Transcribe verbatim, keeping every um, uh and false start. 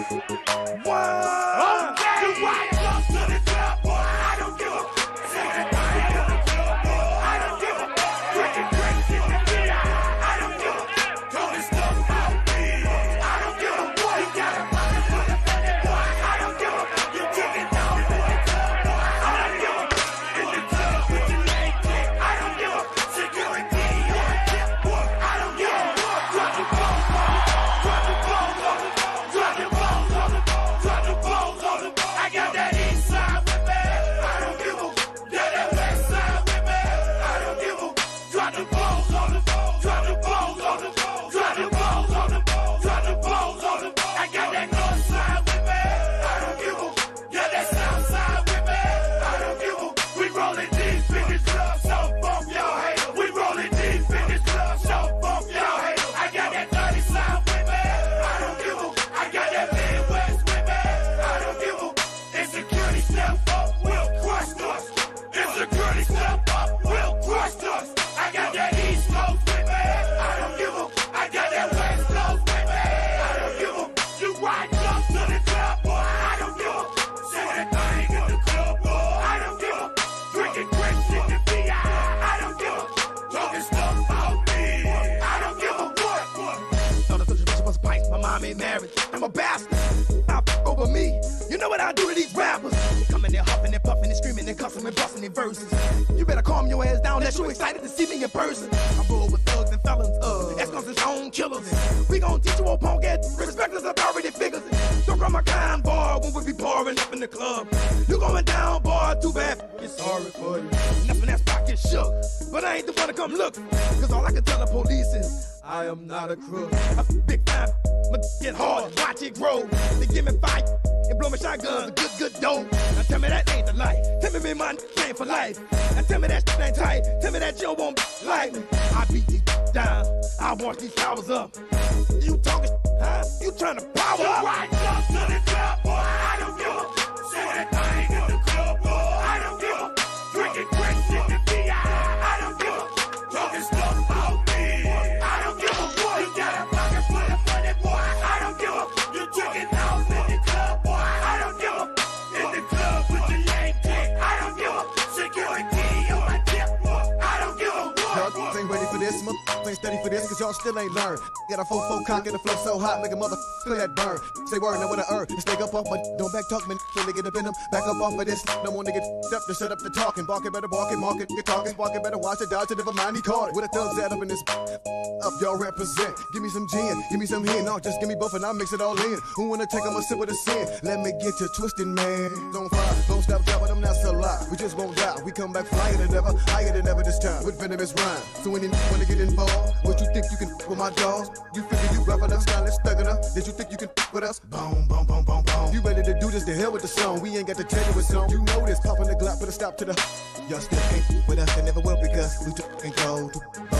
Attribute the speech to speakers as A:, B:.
A: One. Okay. You white up to the club, boy. I don't give a say that thing in the club, boy. I don't give a drinking drinks in the beer. I don't give a talking stuff about me. I don't give a what. You got a pocket full of money, boy. I don't give a you taking down for the club, boy. I don't give a in the club with your leg kick. I don't give a security on the tip, boy. I don't give a drop the balls on the drop the balls on the drop the balls on the drop the balls on the I got that Eastside with me. I don't give a got that Westside with me. I don't give a drop the balls on the drop the balls on the drop the balls on the drop the balls on the I got that Northside with me. I don't give a got that Southside with me. I don't give a we rolling deep in this club, so bump y'all haters. We rolling deep in this club, so bump y'all haters. I got that dirty side with me. I don't give a I got that Midwest with me. I don't give a insecurity step up, will crush us. Insecurity step up, will crush us. I got that East Coast with me. I don't give a I got that West Coast with me. I don't give a you ride up to the club, boy. I don't give a say that thing in the club, boy. I don't give a drinking grapes in the beer. I don't give a talking stuff about me. I don't give a what.
B: Thought I told you bitch was bites. My mom ain't married. I'm a bastard. I f over me. You know what I do to these rappers? They come in there huffing and puffing and screaming and cussing and busting their verses. You better calm your ass down. That you excited to see me in person. I roll with thugs and felons. Uh, Escons and own killers. We gon' teach you old punk ass respect us authority figures. Don't call my kind boy when we be pouring up in the club. You going down, boy? Too bad. You're sorry for you. Nothing that's pocket shook. But I ain't the one to come look. Cause all I can tell the police is I am not a crook. A big time, but get hard, watch it grow. They give me fight and blow my shotguns, a good, good dope. Now tell me that ain't the life. Tell me me my name for life. Now tell me that shit ain't tight. Tell me that you won't like me. I beat these down. I wash these towers up. You talking, huh? You trying to power up?
A: Right up to the club, boy. I don't give a say that thing in the club, boy. I don't give a drinking grapes in the beer. I don't give a talking stuff about me. I don't give a what. You got a pocket full of money, boy. I don't give a you taking out in the club, boy. I don't give a in the club with your leg kick. I don't give a security on my tip, boy. I don't give a what.
C: Y'all ain't ready for this, motherfuckers ain't steady for this, cause y'all still ain't learned. Got a four-four cock and the flow so hot, make a motherfucker feel that burn. Say word, know what I earn. Stay up off my don't back talk, man. When they get up in them, back up off of this. No one to get up to shut up the talking. Bark it better, bark it, mark it, get talking. Bark it better, watch it, dodge it, never mind, he caught it. With a thugs at up in this up, y'all represent. Give me some gin, give me some hen. No, just give me both and I'll mix it all in. Who wanna take 'em a sip of the sin? Let me get you twisted, man. Don't fire, don't stop dropping them, that's a lie. We just won't die. We come back flyer than ever, higher than ever this time. With venomous rhyme. So when you wanna get involved, what you think you can with my dogs? You figure you rough enough, stylish, thug enough? Did you think you can with us? Boom, boom, boom, boom, boom. You ready to do this? The hell with the song. We ain't got to tell you what's on. You know this, popping the Glock, put a stop to the. Y'all still ain't with us, and never will because we too fucking cold.